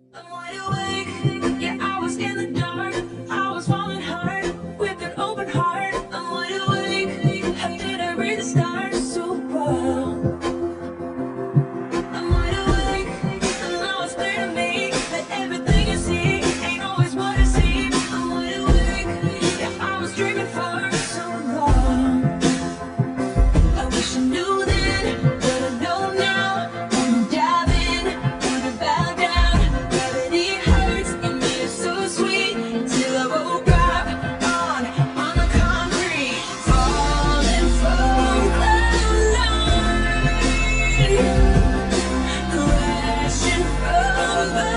I'm wide awake. Yeah, I was in the dark. I was falling hard with an open heart. I'm wide awake. How did I read the stars so well? I'm wide awake. And now it's clear to me that everything you see ain't always what it seems. I'm wide awake. Yeah, I was dreaming for so long. I wish I knew then what I know now. Wanna dive in, wanna bow down. Gravity hurts and it's so sweet. Till I woke up on the concrete, falling from cloud nine, crashing from the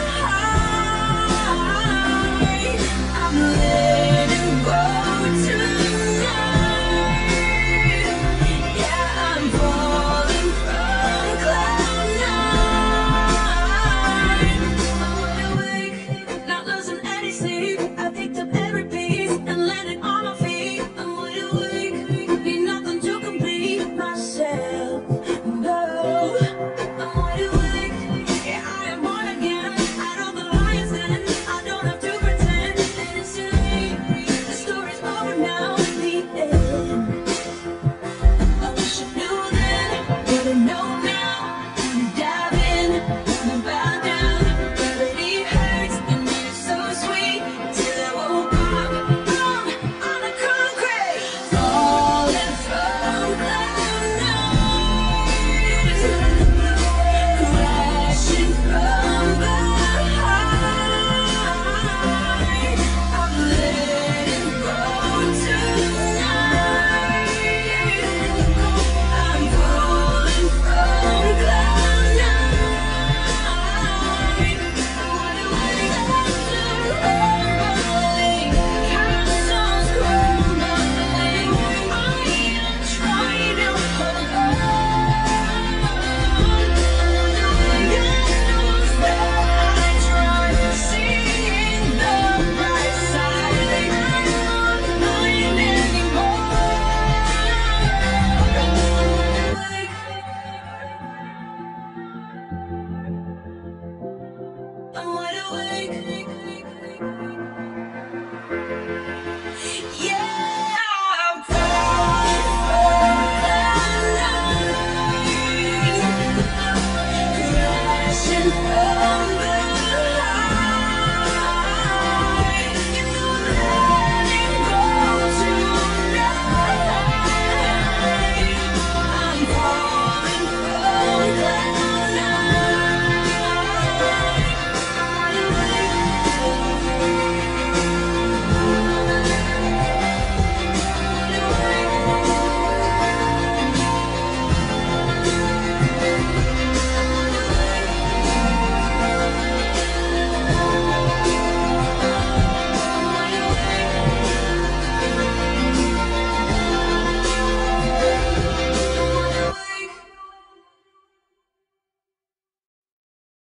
high. I'm letting go tonight. Yeah, I'm falling from cloud nine. I'm wide awake, not losing any sleep. I picked up every piece and landed on my feet. I'm wide awake, need nothing to complete myself. No, I'm wide awake. Yeah, I am born again. I know the lion's den. I don't have to pretend that it's too late. The story's over now. The end. I wish I knew then what I know now. Wanna dive in, wanna bow down. Gravity hurts and it's so sweet. Till I woke up on the concrete, falling from cloud nine, crashing from the high. I'm letting go tonight. I'm falling from cloud nine. Wide awake after rumbling, castles crumbling. I am trying to hold on. Candles that I tried, seeing the bright side. They are not mine anymore. I'm wide awake.